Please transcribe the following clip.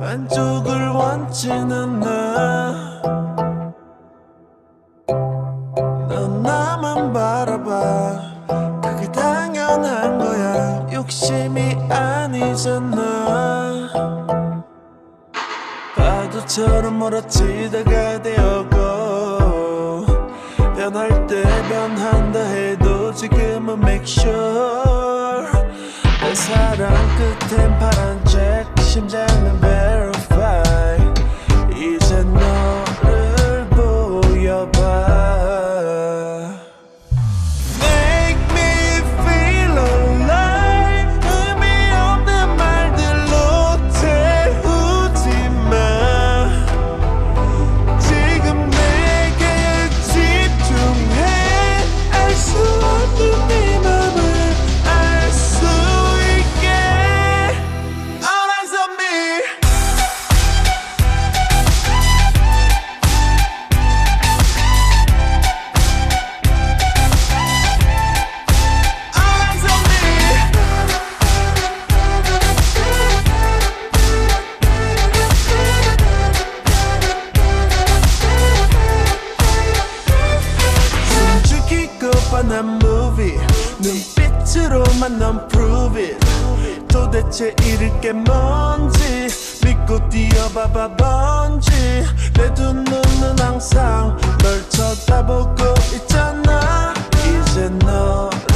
왼쪽을 원치는 넌 나만 바라봐. 그게 당연한 거야. 욕심이 아니잖아. 파도처럼 몰아치다가 되었고 변할 때 변한다 해도 지금은 make sure 내 사랑 끝엔 파란 책 심장은 verify. 이제 너를 보여봐. Make me feel alive. 의미 없는 말들로 태우지 마. 지금 내게 집중해. 알 수 없는 네 맘을 알 수 있게. All eyes on me. All eyes on me. 숨죽이고 뻔한 movie 눈빛으로만 넌 prove it. 도대체 잃을 게 뭔지 믿고 뛰어봐봐 번지. 내 두 눈은 항상 널 쳐다보고 있잖아. 이제 너를